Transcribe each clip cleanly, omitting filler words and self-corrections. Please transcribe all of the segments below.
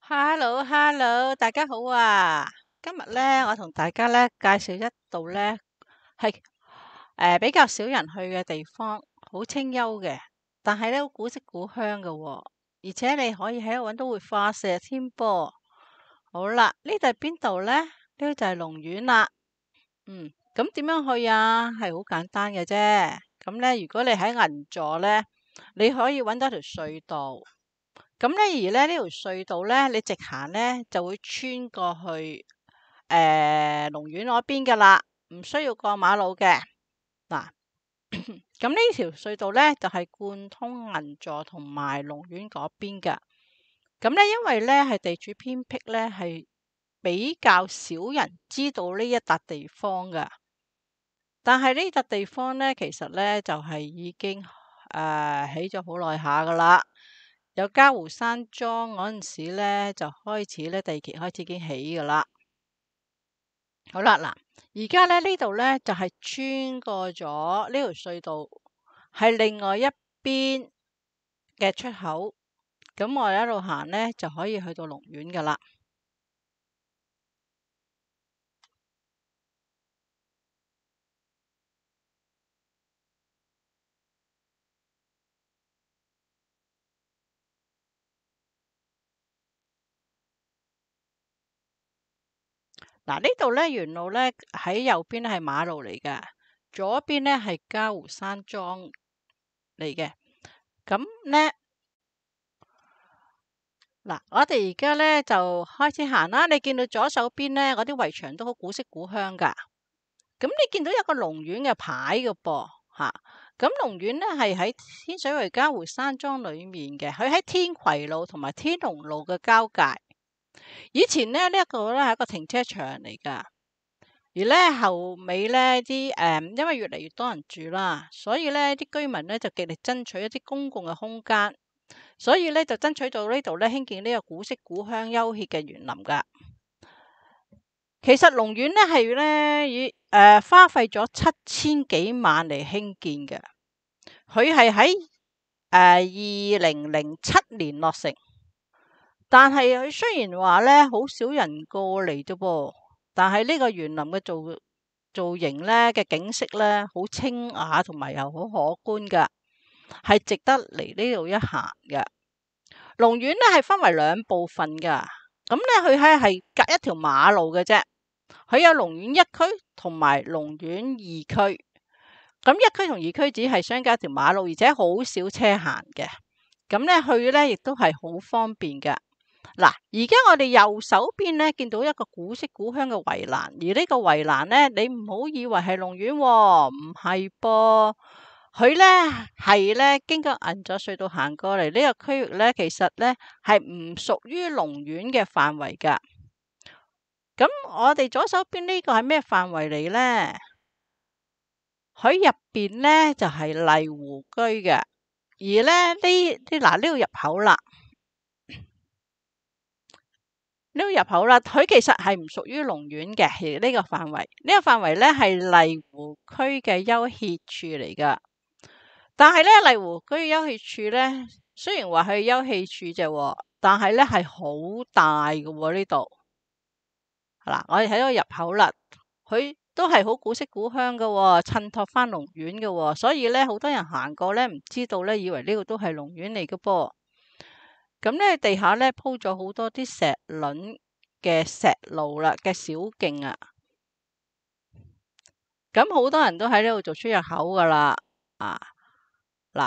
Hello，大家好啊！今日咧，我同大家咧介紹一度咧係比較少人去嘅地方，好清幽嘅，但係咧好古色古香嘅喎，而且你可以喺度揾到活化石添噃。好啦，呢度係邊度咧？呢度就係龍園啦。咁點樣去啊？係好簡單嘅啫。咁咧，如果你喺銀座咧，你可以揾到條隧道。咁咧，而咧呢條隧道咧，你直行咧就會穿過去龍園嗰邊噶啦，唔需要過馬路嘅。嗱，咁呢條隧道咧就係貫通銀座同埋龍園嗰邊噶。咁咧，因為咧係地處偏僻咧，係比較少人知道呢一笪地方噶。但係呢笪地方咧，其實咧就係已經起咗好耐下噶啦。有嘉湖山莊嗰陣時咧，就開始咧地基開始已經起噶啦。好啦，嗱，而家咧呢度咧就係穿過咗呢條隧道，係另外一邊嘅出口。咁我哋一路行咧就可以去到龍園噶啦。嗱，呢度咧沿路咧喺右邊係馬路嚟嘅，左邊咧係嘉湖山莊嚟嘅。咁咧，嗱，我哋而家咧就開始行啦。你見到左手邊咧嗰啲圍牆都好古色古香噶。咁你見到有個龍園嘅牌嘅噃，吓。咁龍園咧係喺天水圍嘉湖山莊裏面嘅，佢喺天葵路同埋天龍路嘅交界。以前咧呢一個咧係一個停車場嚟噶，而咧後尾咧因為越嚟越多人住啦，所以咧啲居民咧就極力爭取一啲公共嘅空間，所以咧就爭取到呢度咧興建呢個古色古香幽歇嘅園林噶。其實龍園咧係咧以花費咗7000幾萬嚟興建嘅，佢係喺2007年落成。但係佢雖然話咧好少人過嚟啫噃，但係呢個園林嘅造型咧嘅景色咧好清雅同埋又好可觀噶，係值得嚟呢度一行嘅。龍園咧係分為2部分噶，咁咧佢係隔一條馬路嘅啫。佢有龍園1區同埋龍園2區，咁1區同2區只係相隔一條馬路，而且好少車行嘅。咁咧去咧亦都係好方便嘅。嗱，而家我哋右手邊咧見到一個古色古香嘅圍欄，而呢個圍欄咧，你唔好以為係龍園喎，唔係噃，佢咧係咧經過銀座隧道行過嚟呢個區域咧，其實咧係唔屬於龍園嘅範圍噶。咁我哋左手邊呢個係咩範圍嚟咧？佢入邊咧就係麗湖居嘅，而咧呢個入口啦。呢個入口啦，佢其實係唔屬於龍園嘅，而呢個範圍，呢個範圍咧係麗湖區嘅休憩處嚟噶。但係咧，麗湖區休憩處咧，雖然話係休憩處啫，但係咧係好大嘅呢度。嗱，我哋睇到入口啦，佢都係好古色古香嘅，襯托翻龍園嘅，所以咧好多人行過咧唔知道咧，以為呢個都係龍園嚟嘅噃。咁咧地下咧鋪咗好多啲石輪嘅石路啦嘅小徑啊，咁好多人都喺呢度做出入口噶啦。嗱，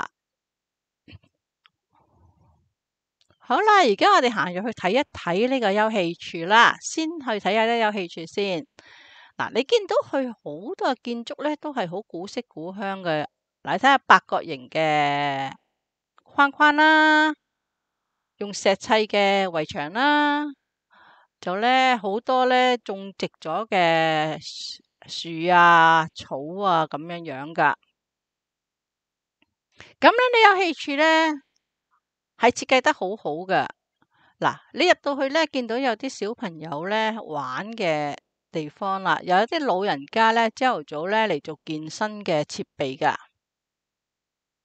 好啦，而家我哋行入去睇一睇呢個休憩處啦，先去睇下呢休憩處先。嗱，你見到佢好多嘅建築咧，都係好古色古香嘅。嗱，你睇下八角形嘅框框啦，用石砌嘅圍牆啦，就咧好多咧種植咗嘅樹啊、草啊咁樣樣噶。咁咧呢休憩處咧係設計得好好噶。嗱，你入到去咧，見到有啲小朋友咧玩嘅地方啦，有一啲老人家咧朝頭早咧嚟做健身嘅設備噶，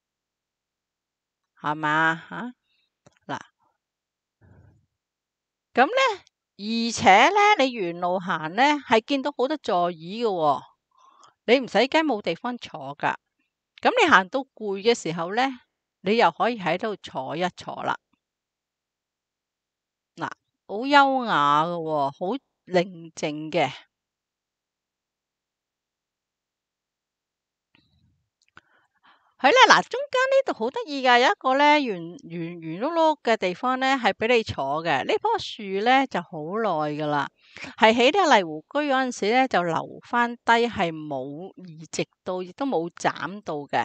係嘛吓？嗱， 咁咧，而且咧，你沿路行咧，係見到好多座椅嘅喎，你唔使驚冇地方坐噶。咁你行到攰嘅時候咧，你又可以喺度坐一坐啦。嗱，好優雅嘅喎，好寧靜嘅。係咧，嗱，中間呢度好得意噶，有一個咧圓碌碌嘅地方咧，係俾你坐嘅。呢棵樹咧就好耐噶啦，係喺呢個荔湖居嗰陣時咧就留翻低，係冇移植到，亦都冇斬到嘅。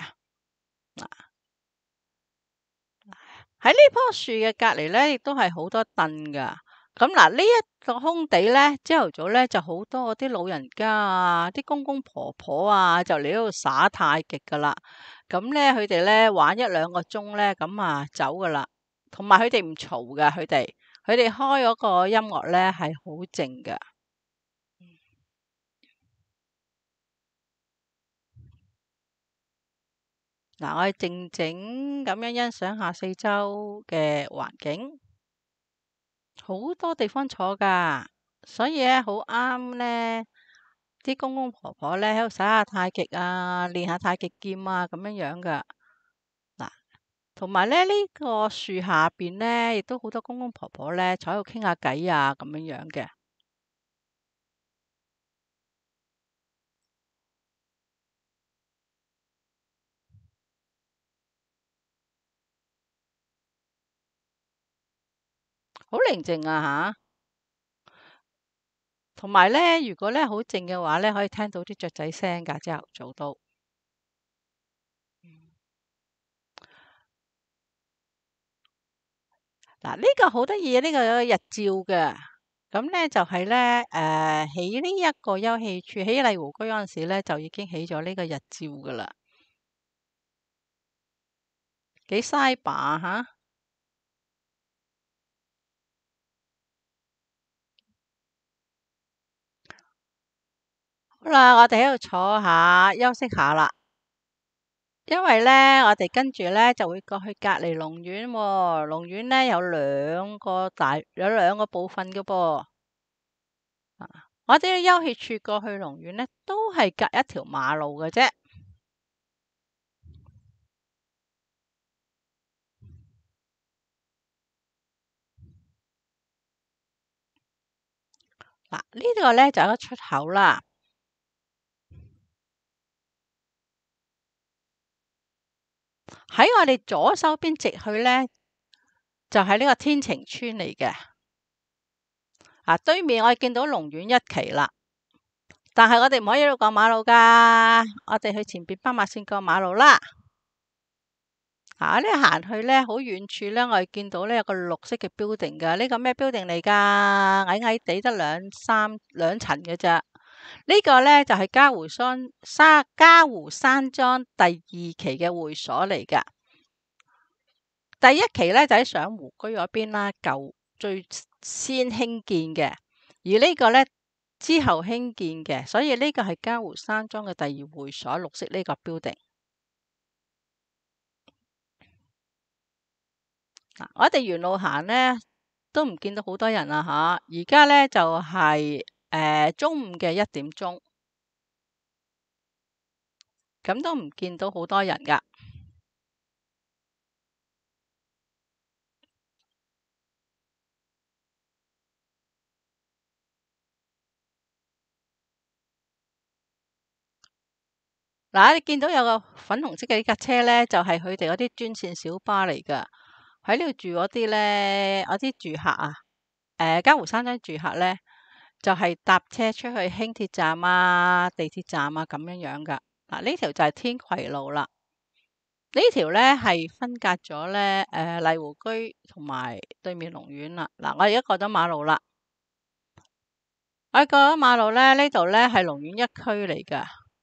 喺呢棵樹嘅隔籬咧，亦都係好多凳噶。咁嗱，呢一個空地咧，朝頭早咧就好多嗰啲老人家啊，啲公公婆婆啊，就嚟呢度耍太極噶啦。咁咧，佢哋咧玩一兩個鐘咧，咁啊走噶啦。同埋佢哋唔嘈噶，佢哋開嗰個音樂咧係好靜噶。嗱，我哋靜靜咁樣欣賞下四周嘅環境。好多地方坐噶，所以咧好啱咧啲公公婆婆咧喺度耍下太極啊，練下太極劍啊咁樣樣噶。嗱，同埋咧呢個樹下邊咧，亦都好多公公婆婆咧坐喺度傾下偈啊咁樣樣嘅，好寧靜啊吓。同埋咧，如果咧好靜嘅話咧，可以聽到啲雀仔聲噶，朝頭早都。嗱，呢個好得意啊！呢個有個日照嘅，咁咧就係咧，喺呢一個休憩處，喺荔湖居嗰陣時咧，就已經起咗呢個日照噶啦，幾嘥把吓。好啦，我哋喺度坐下休息下啦，因為咧我哋跟住咧就會過去隔離龍園喎。龍園咧有兩個部分嘅噃。我哋休憩處過去龍園咧，都係隔一條馬路嘅啫。嗱，呢個咧就有一個出口啦。喺我哋左手邊直去咧，就係呢個天晴村嚟嘅。對面我哋見到龍園一期啦，但係我哋唔可以喺度過馬路噶，我哋去前邊斑馬線過馬路啦。呢行去咧，好遠處咧，我哋見到咧有個綠色嘅 building 噶，呢個咩 building 嚟噶？矮矮地得兩層嘅咋？呢個咧就係嘉湖山莊第二期嘅會所嚟噶。第一期咧就喺賞湖居嗰邊啦，最先興建嘅，而呢個咧之後興建嘅，所以呢個係嘉湖山莊嘅第二會所，綠色呢個 building。我哋沿路行咧，都唔見到好多人啊吓。而家咧就係中午嘅1點鐘，咁都唔見到好多人噶。嗱，你見到有個粉紅色嘅呢架車咧，就係佢哋嗰啲專線小巴嚟噶。喺呢度住嗰啲咧，嗰啲住客啊，嘉湖山莊住客咧，就係搭車出去輕鐵站啊、地鐵站啊咁樣樣噶。嗱，呢條就係天葵路啦。呢條咧係分隔咗咧，荔湖居同埋對面龍苑啦。嗱，我而家過咗馬路啦。我過咗馬路咧，呢度咧係龍苑一區嚟噶。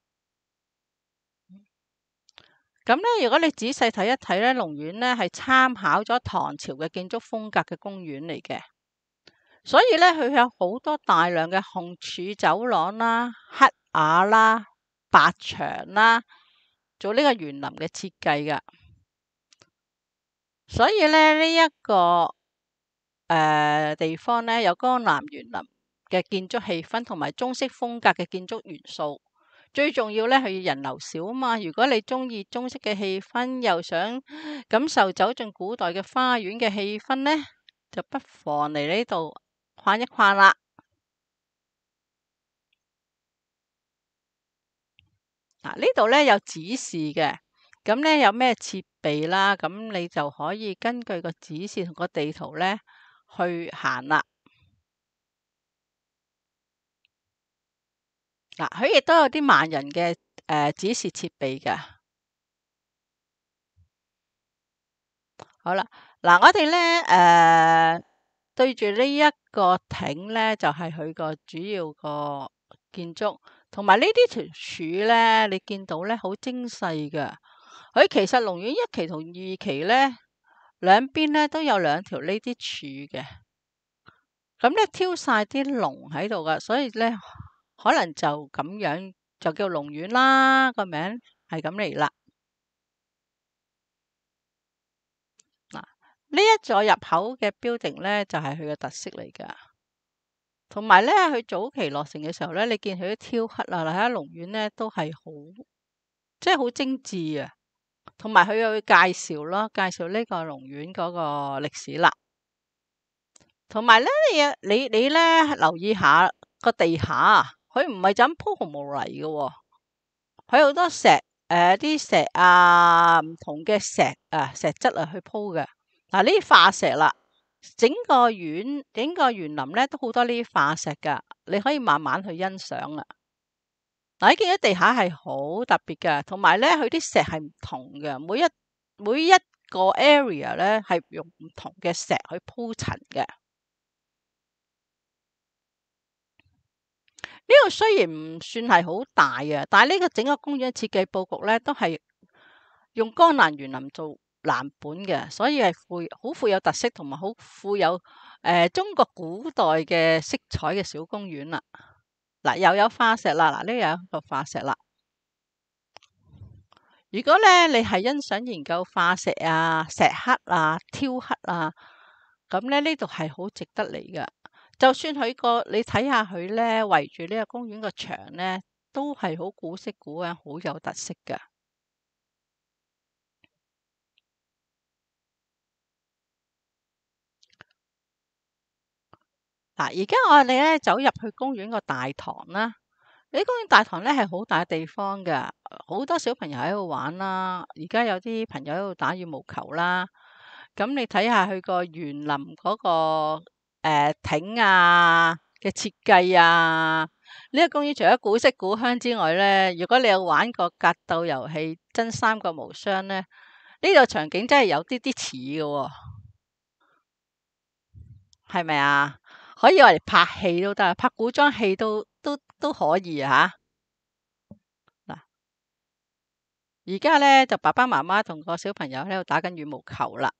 咁咧，如果你仔細睇一睇咧，龍苑咧係參考咗唐朝嘅建築風格嘅公園嚟嘅，所以咧佢有好多大量嘅紅柱走廊啦、黑瓦啦、白牆啦，做呢個園林嘅設計噶。所以咧呢一個地方咧，有江南園林嘅建築氣氛同埋中式風格嘅建築元素。最重要咧係人流少啊嘛。如果你中意中式嘅氣氛，又想感受走進古代嘅花園嘅氣氛咧，就不妨嚟呢度逛一逛啦。嗱，呢度咧有指示嘅，咁咧有咩設備啦，咁你就可以根據個指示同個地圖咧去行啦。嗱，佢亦都有啲萬人嘅指示設備嘅。好啦，嗱，我哋咧對住呢一個亭咧，就係佢個主要個建築，同埋呢啲條柱咧，你見到咧好精細嘅。佢其實龍苑一期同二期咧，兩邊咧都有兩條呢啲柱嘅，咁咧挑晒啲龍喺度噶，所以咧可能就咁樣就叫龍苑啦，個名係咁嚟啦。嗱，呢一座入口嘅 building 咧就係佢嘅特色嚟噶，同埋咧佢早期落成嘅時候咧，你見佢啲雕刻啊，嗱喺龍苑咧都係好即係好精緻啊，同埋佢有介紹咯，介紹呢個龍苑嗰個歷史啦。同埋咧，你咧留意下個地下啊，佢唔係就咁鋪紅毛泥嘅，佢好多石啲石啊，唔同嘅石啊石質啊去鋪嘅。嗱，呢啲化石啦，整個園林咧都好多呢啲化石噶，你可以慢慢去欣賞啊。嗱，你見到地下係好特別嘅，同埋咧佢啲石係唔同嘅，每一個 area 咧係用唔同嘅石去鋪陳嘅。呢度雖然唔算係好大啊，但係呢個整個公園設計佈局咧，都係用江南園林做藍本嘅，所以係好富有特色，同埋好富有中國古代嘅色彩嘅小公園啦。嗱，又有化石啦，嗱，呢度有一個化石啦。如果咧你係欣賞研究化石啊、石刻啊、雕刻啊，咁咧呢度係好值得嚟噶。就算你睇下佢咧圍住呢個公園個牆咧，都係好古色古香，好有特色噶。嗱，而家我哋咧走入去公園個大堂啦。呢公園大堂咧係好大地方噶，好多小朋友喺度玩啦。而家有啲朋友喺度打羽毛球啦。咁你睇下佢個園林嗰個亭啊嘅設計啊，呢個公園除咗古色古香之外咧，如果你有玩過格鬥遊戲真三國無雙咧，呢個場景真係有啲似嘅，係咪啊？可以話嚟拍戲都得，拍古裝戲都可以吓。嗱，而家咧就爸爸媽媽同個小朋友喺度打緊羽毛球啦。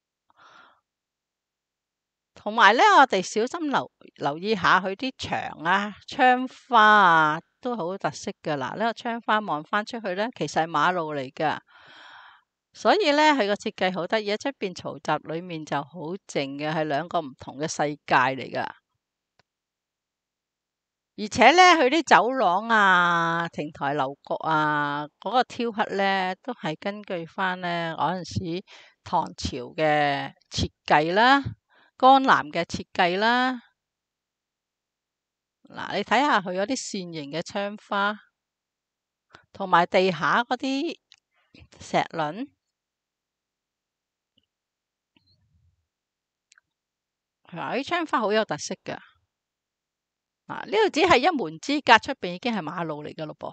同埋咧，我哋小心留意下佢啲牆啊、窗花啊，都好特色噶。嗱，呢個窗花望翻出去咧，其實係馬路嚟噶，所以咧佢個設計好得意。出邊嘈雜，裏面就好靜嘅，係兩個唔同嘅世界嚟噶。而且咧，佢啲走廊啊、亭台樓閣啊，嗰個雕刻咧，都係根據翻咧嗰陣時唐朝嘅設計啦。江南嘅設計啦，嗱，你睇下佢嗰啲扇形嘅窗花，同埋地下嗰啲石輪，嗱，啲窗花好有特色噶。嗱，呢度只係一門之隔，出邊已經係馬路嚟噶咯噃。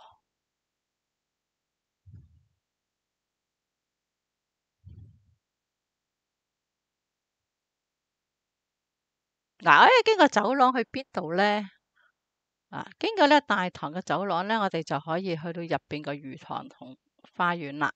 嗱，我哋經過走廊去邊度咧？經過呢大堂嘅走廊咧，我哋就可以去到入邊個魚塘同花園啦。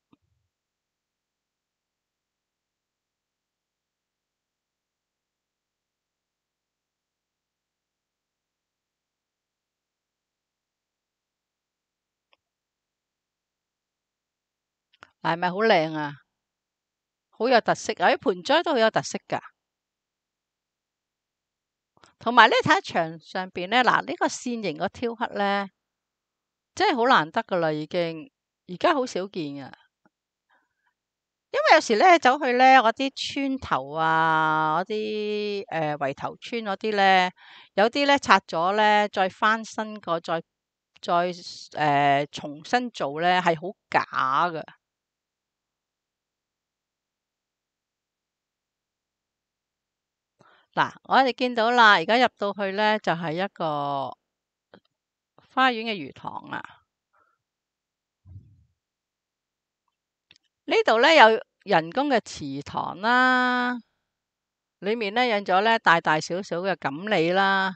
係咪好靚啊？好有特色啊！啲盆栽都好有特色噶。 同埋咧，睇下牆上邊咧，嗱呢個線形個雕刻咧，真係好難得噶啦，已經而家好少見噶。因為有時咧走去咧嗰啲村頭啊，嗰啲圍頭村嗰啲咧，有啲咧拆咗咧，再翻新過，再重新做咧，係好假噶。嗱，我哋見到啦，而家入到去咧就係一個花園嘅魚塘啊。呢度咧有人工嘅池塘啦，裏面咧養咗咧大大小小嘅錦鯉啦。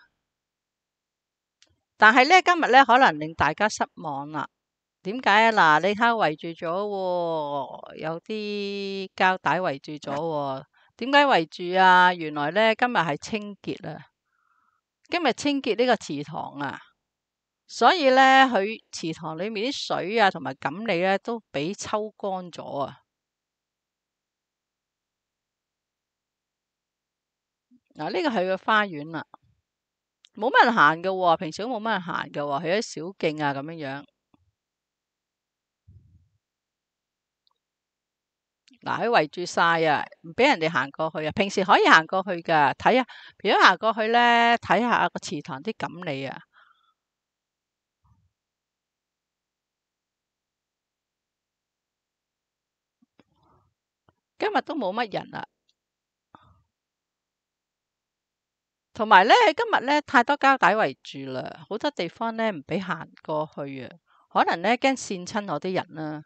但係咧今日咧可能令大家失望啦。點解啊？嗱，你睇下圍住咗喎，有啲膠帶圍住咗喎。點解圍住啊？原來咧今日係清潔啊，今日清潔呢個池塘啊，所以咧佢池塘裏面啲水啊同埋錦鯉咧都俾抽乾咗啊。嗱，呢個係佢嘅花園啦，冇乜人行嘅喎，平時都冇乜人行嘅喎，去咗小徑啊咁樣樣。嗱，佢圍住晒啊，唔俾人哋行過去啊。平時可以行過去噶，睇下，如果行過去咧，睇下個池塘啲錦鯉啊。今日都冇乜人啊，同埋咧，佢今日咧太多膠帶圍住啦，好多地方咧唔俾行過去啊，可能咧驚跣親我啲人啦。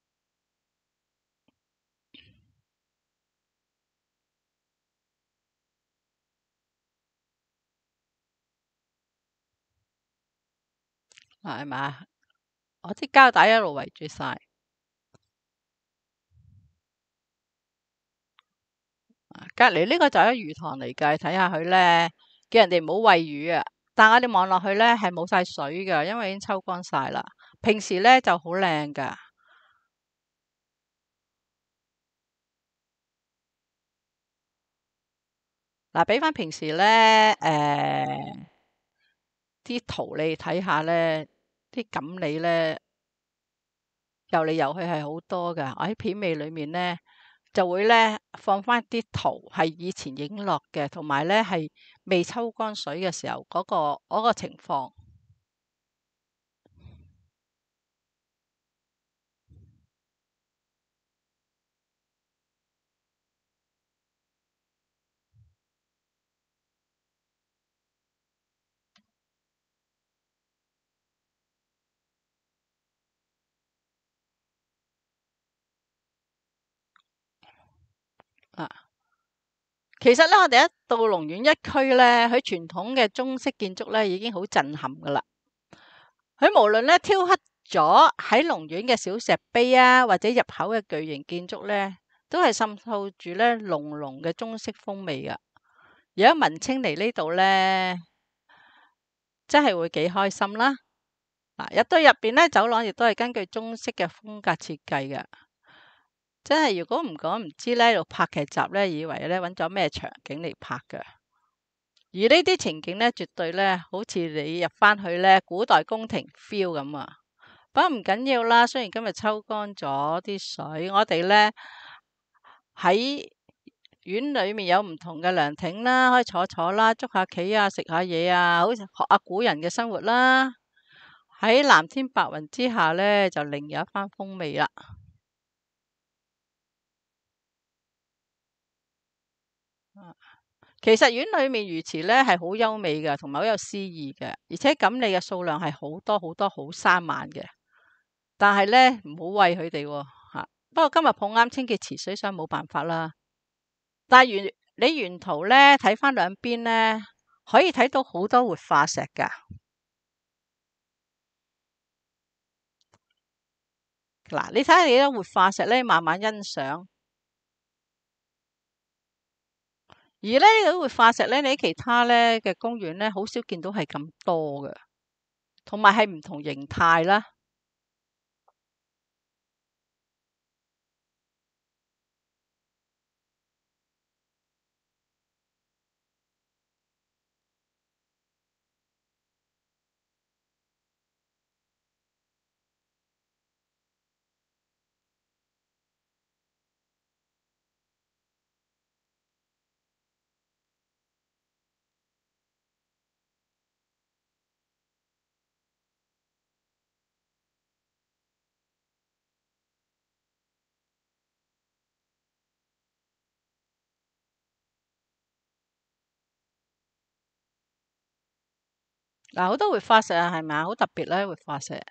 係咪？我啲膠帶一路圍住晒。隔籬呢個就係魚塘嚟㗎，睇下佢咧，叫人哋唔好餵魚啊。但係我哋望落去咧係冇晒水㗎，因為已經抽乾晒啦。平時咧就好靚㗎。嗱，俾翻平時咧，啲圖你睇下咧，啲錦鯉咧游嚟游去係好多㗎。我喺片尾裏面咧就會咧放翻啲圖，係以前影落嘅，同埋咧係未抽乾水嘅時候嗰個情況。啊，其實咧，我哋一到龍園一區咧，佢傳統嘅中式建築咧已經好震撼噶啦。佢無論咧雕刻咗喺龍園嘅小石碑啊，或者入口嘅巨型建築咧，都係滲透住咧濃濃嘅中式風味噶。如果文青嚟呢度咧，真係會幾開心啦。嗱，入到入邊咧，走廊亦都係根據中式嘅風格設計嘅。真係如果唔講唔知咧，喺度拍劇集咧，以為咧揾咗咩場景嚟拍嘅。而呢啲情景咧，絕對咧好似你入翻去咧古代宮廷 feel 咁啊！不過唔緊要啦，雖然今日抽乾咗啲水，我哋咧喺院裏面有唔同嘅涼亭啦，可以坐坐啦，捉下棋啊，食下嘢啊，好似學下古人嘅生活啦。喺藍天白雲之下咧，就另有一番風味啦。其實院裏面魚池咧係好優美嘅，同埋好有詩意嘅，而且錦鯉嘅數量係好多好多好生猛嘅。但係咧唔好餵佢哋喎吓。不過今日碰啱清潔池水，所以冇辦法啦。但係你沿途咧睇翻兩邊咧，可以睇到好多活化石噶。嗱，你睇下你啲活化石咧，慢慢欣賞。而咧呢啲活化石咧，你喺其他咧嘅公園咧，好少見到係咁多嘅，同埋係唔同形態啦。 嗱，好多活化石啊，係咪啊？好特別咧，活化石。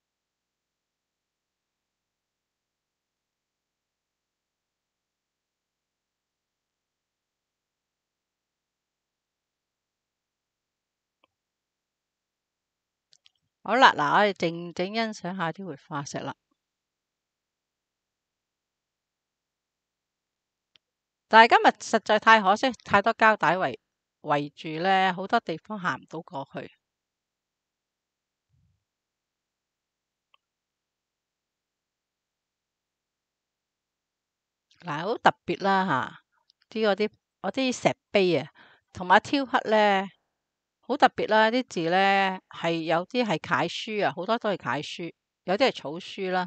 好啦，嗱，我哋靜靜欣賞下啲活化石啦。但係今日實在太可惜，太多膠帶圍住咧，好多地方行唔到過去。嗱，好特別啦吓，嗰啲石碑啊，同埋雕刻咧，好特別啦。啲字咧係有啲係楷書啊，好多都係楷書，有啲係草書啦。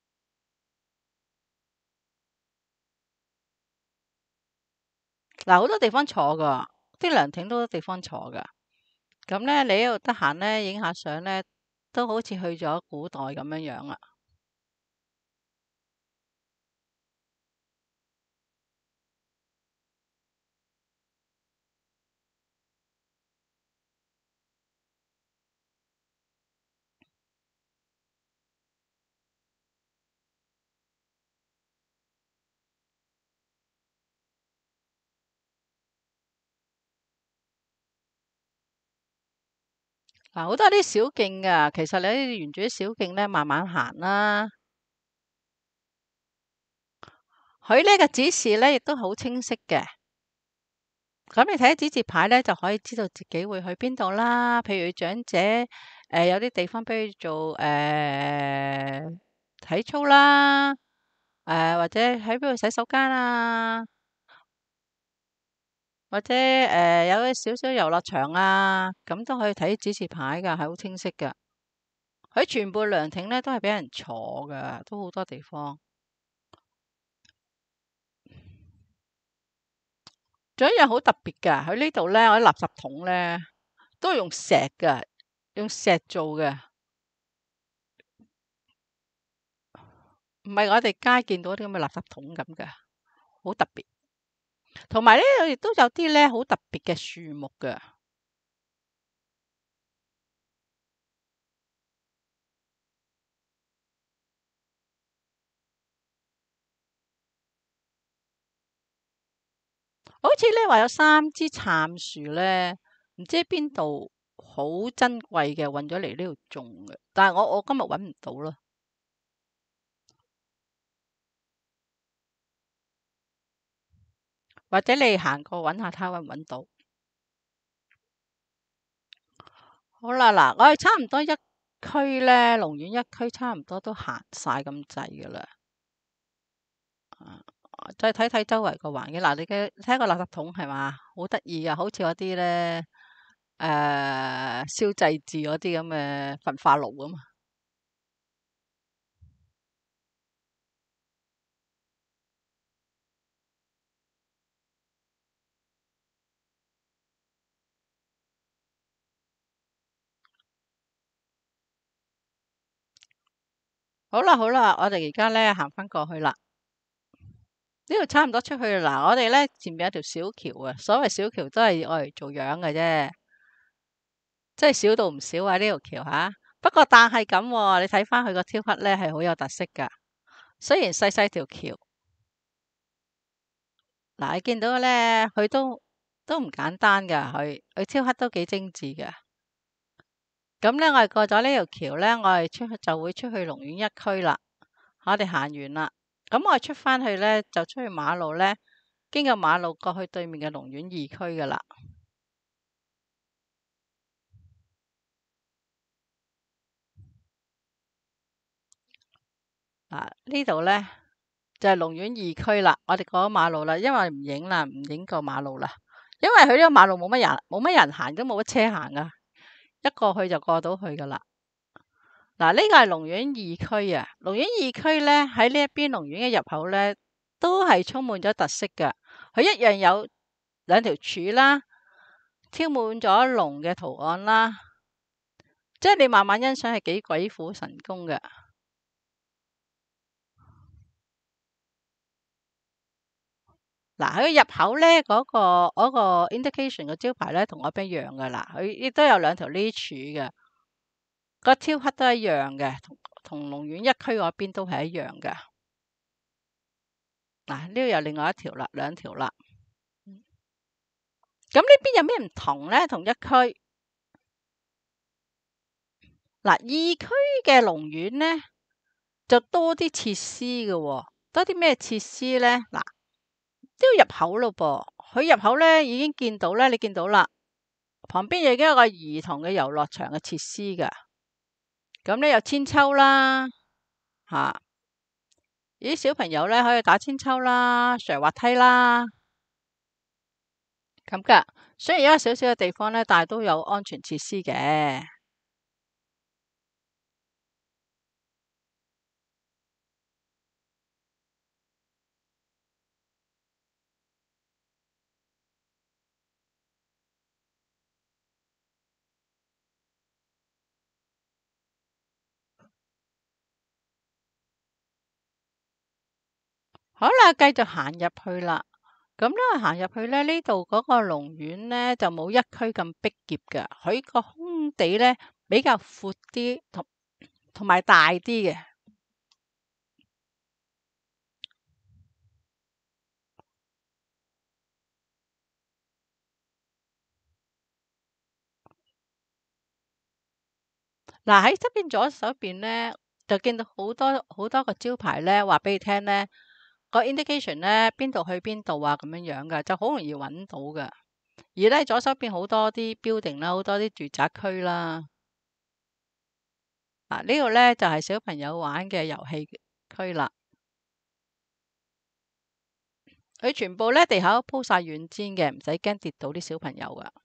嗱，好多地方坐噶，啲涼亭都好多地方坐噶。咁咧，你喺度得閒咧，影下相咧，都好似去咗古代咁樣樣啊。嗱，好多啲小徑噶，其實你沿住啲小徑咧，慢慢行啦。佢呢個指示咧，亦都好清晰嘅。咁你睇指示牌咧，就可以知道自己會去邊度啦。譬如長者，有啲地方俾佢做體操啦，或者喺邊度洗手間啊，或者有啲少少遊樂場啊，咁都可以睇指示牌噶，係好清晰噶。佢全部涼亭咧都係俾人坐噶，都好多地方。仲有一樣好特別噶，佢呢度咧，我啲垃圾桶咧都係用石噶，用石做嘅，唔係我哋街見到啲咁嘅垃圾桶咁嘅，好特別。同埋呢度亦都有啲咧好特別嘅樹木嘅，好似咧話有3支杉樹咧，唔知喺邊度好珍貴嘅，運咗嚟呢度種嘅，但係我今日揾唔到咯，或者你行過揾下睇下揾唔揾到。好啦，嗱，我哋差唔多一區咧，龍園一區差唔多都行晒咁滯噶啦。再睇睇周圍個環境，嗱，你睇個垃圾桶係嘛，好得意噶，好似嗰啲咧，燒祭祀嗰啲咁嘅焚化爐咁。好啦好啦，我哋而家咧行翻過去啦，呢度差唔多出去啦。嗱，我哋咧前面有條小橋啊，所謂小橋都係愛嚟做樣嘅啫，即係少到唔少啊呢條橋吓。不過但係咁喎，你睇翻佢個雕刻咧係好有特色噶。雖然細細條橋，嗱，你見到咧，佢都唔簡單噶，佢雕刻都幾精緻噶。咁咧，我哋過咗呢條橋咧，我哋就會出去龍園一區啦。我哋行完啦，咁我哋出翻去咧，就出去馬路咧，經過馬路過去對面嘅龍園二區噶啦。嗱，呢度咧就係龍園二區啦。我哋過咗馬路啦，因為唔影啦，唔影過馬路啦。因為佢呢個馬路冇乜人行，都冇乜車行噶，一過去就過到去噶啦。嗱，呢個係龍園二區啊。龍園二區咧喺呢一邊龍園嘅入口咧，都係充滿咗特色嘅。佢一樣有兩條柱啦，挑滿咗龍嘅圖案啦，即係你慢慢欣賞係幾鬼斧神工嘅。 嗱，佢入口咧嗰個 indication 個招牌咧，同我邊一樣噶啦，佢亦都有兩條呢柱嘅，個雕刻都一樣嘅，同龍園一區嗰邊都係一樣嘅。嗱，呢度有另外一條啦，兩條啦。咁呢邊有咩唔同咧？同一區嗱，二區嘅龍園咧就多啲設施嘅喎，多啲咩設施咧？嗱，都要入口咯噃，佢入口咧已經見到咧，你見到啦，旁邊已經有個兒童嘅遊樂場嘅設施㗎。咁咧有千秋啦，吓，啲小朋友咧可以打千秋啦，上滑梯啦，咁噶。雖然有一少少嘅地方咧，但係都有安全設施嘅。好啦，繼續行入去啦。咁咧行入去咧，呢度嗰個龍園咧就冇一區咁逼狹嘅，佢個空地咧比較闊啲，同埋大啲嘅。嗱，喺側邊左手邊咧，就見到好多好多個招牌咧，話俾你聽咧，個 indication 咧邊度去邊度啊，咁樣樣嘅，就好容易揾到嘅。而咧左手邊好多啲 building 啦，好多啲住宅區啦。嗱，呢度咧就係小朋友玩嘅遊戲區啦。佢全部咧地下都鋪晒軟墊嘅，唔使驚跌到啲小朋友噶。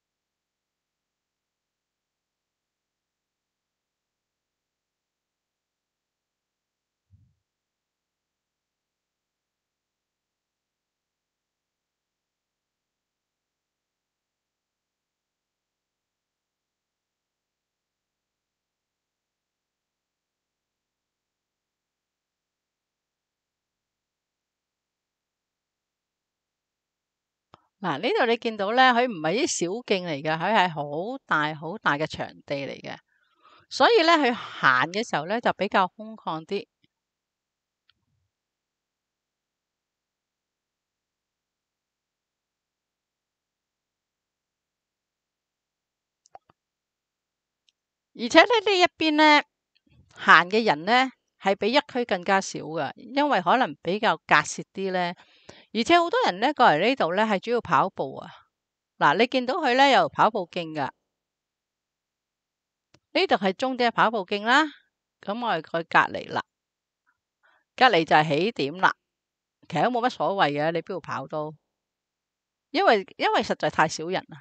嗱，呢度你見到咧，佢唔係啲小徑嚟嘅，佢係好大好大嘅場地嚟嘅，所以咧佢行嘅時候咧就比較空曠啲。而且咧呢一邊咧行嘅人咧係比一區更加少嘅，因為可能比較隔涉啲咧，而且好多人咧過嚟呢度咧係主要跑步啊。嗱，你見到佢咧有跑步徑噶，呢度係終點嘅跑步徑啦。咁我哋佢隔籬啦，隔籬就係起點啦。其實都冇乜所謂嘅，你邊度跑都，因為實在太少人啦。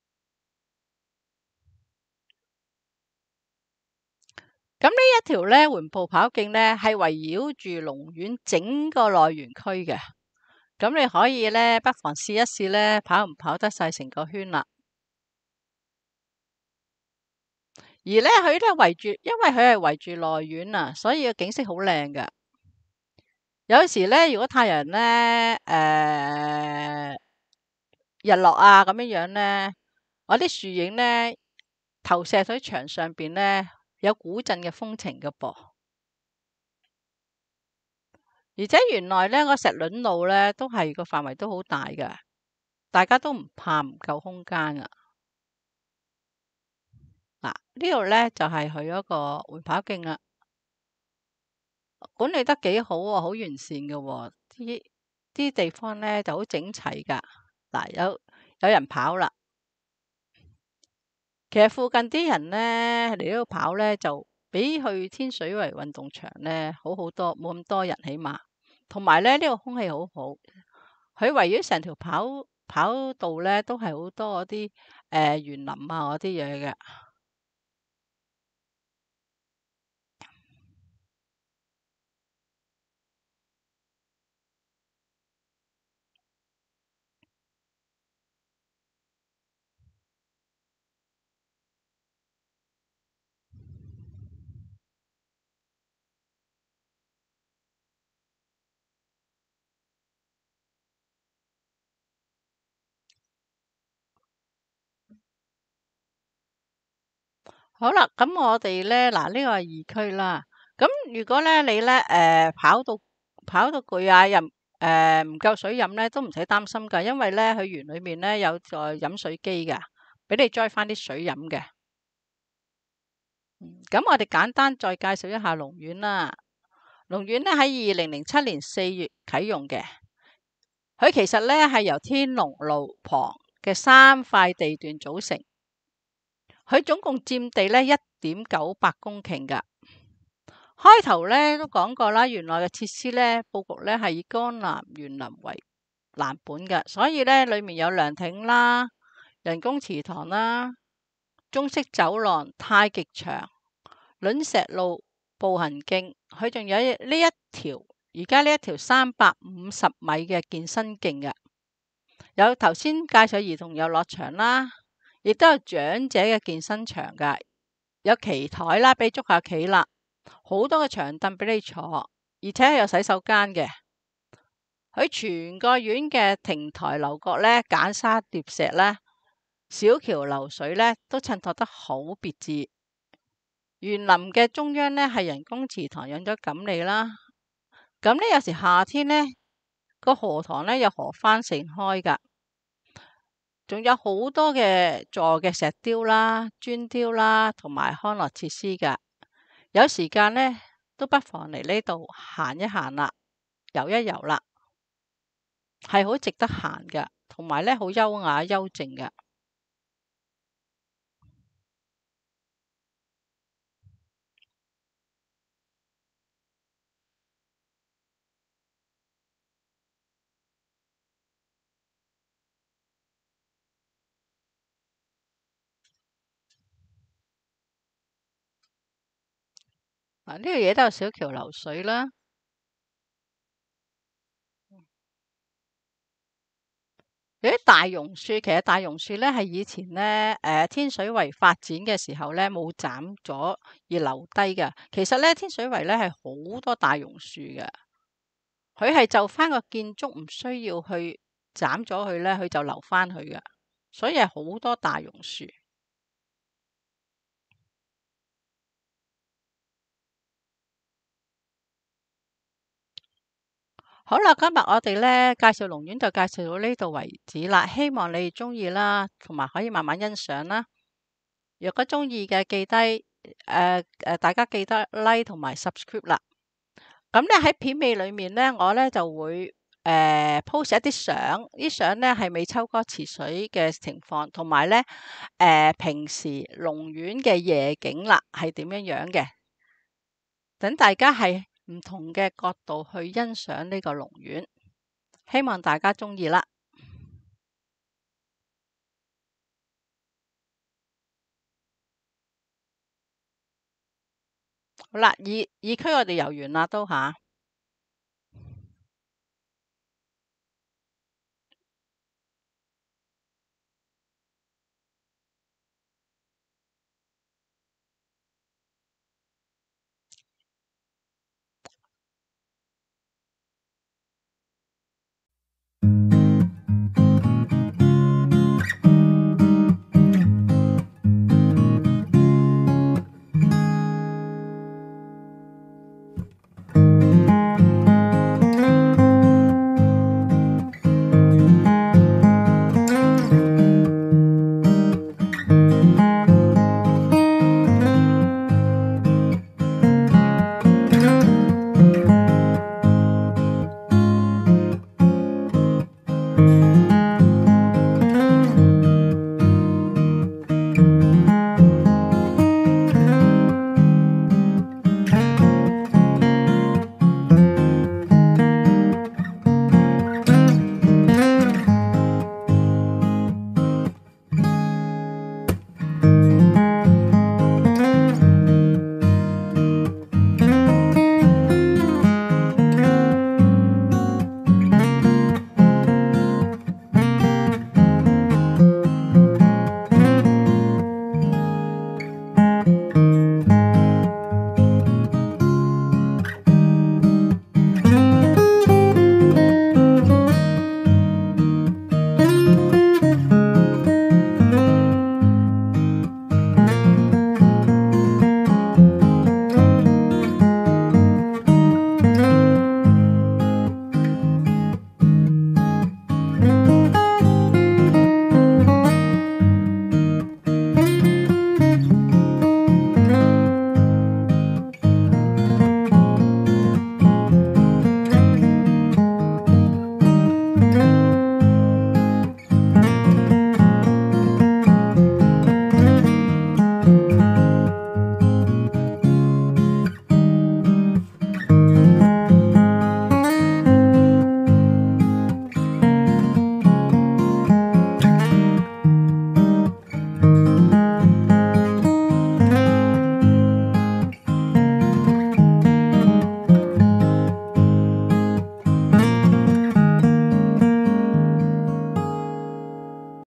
咁呢一條咧緩步跑徑咧係圍繞住龍園整個內園區嘅。咁你可以咧不妨試一試咧，跑唔跑得晒成個圈啦。而咧佢咧圍住，因為佢係圍住內園啊，所以個景色好靚㗎。有時咧，如果太陽咧，日落啊咁樣樣咧，我啲樹影咧投射喺牆上邊咧，有古鎮嘅風情㗎噃。而且原來咧，個石輪路咧都係個範圍都好大㗎，大家都唔怕唔夠空間啊。嗱，呢度咧就係佢嗰個緩跑徑啦，管理得幾好喎，好完善嘅喎，啲地方咧就好整齊㗎。嗱，有人跑啦。其實附近啲人咧嚟呢度跑咧，就比去天水圍運動場咧好好多，冇咁多人起碼。同埋咧呢個空氣好好，佢圍繞成條跑道咧都係好多嗰啲園林啊嗰啲嘢嘅。 好啦，咁我哋咧嗱，呢個係二區啦。咁如果咧你咧跑到攰啊，又唔夠水飲咧，都唔使擔心噶，因為咧佢園裏面咧有個飲水機噶，俾你載翻啲水飲嘅。咁我哋簡單再介紹一下龍園啦。龍園咧喺2007年4月啟用嘅，佢其實咧係由天龍路旁嘅三塊地段組成，佢總共佔地咧1.98公頃噶。開頭咧都講過啦，原來嘅設施咧佈局咧係以江南園林為藍本嘅，所以咧裏面有涼亭啦、人工池塘啦、中式走廊、太極牆、卵石路步行徑，佢仲有而家呢一條350米嘅健身徑嘅，有頭先介紹兒童遊樂場啦，亦都有長者嘅健身場噶，有棋台啦，俾捉下棋啦，好多嘅長凳俾你坐，而且有洗手間嘅。佢全個園嘅亭台樓閣咧，假山疊石咧，小橋流水咧，都襯托得好別致。園林嘅中央咧係人工池塘，養咗錦鯉啦。咁咧有時夏天咧個荷塘咧有荷花盛開噶，仲有好多嘅座嘅石雕啦、磚雕啦，同埋康樂設施噶。有時間咧都不妨嚟呢度行一行啦，遊一遊啦，係好值得行噶，同埋咧好優雅幽靜噶。呢個嘢都有小橋流水啦。有啲大榕樹，其實大榕樹咧係以前咧天水圍發展嘅時候咧冇斬咗而留低嘅。其實咧天水圍咧係好多大榕樹嘅，佢係就翻個建築唔需要去斬咗佢咧，佢就留翻佢嘅，所以係好多大榕樹。好啦，今日我哋咧介紹龍園就介紹到呢度為止啦，希望你哋中意啦，同埋可以慢慢欣賞啦。若果中意嘅，記低大家記得 like 同埋 subscribe 啦。咁咧喺片尾裏面咧，我咧就會post 一啲相，啲相咧係未抽過池水嘅情況，同埋咧平時龍園嘅夜景啦，係點樣樣嘅，等大家係唔同嘅角度去欣賞呢個龍園，希望大家中意啦。好啦，二區我哋遊完啦都吓。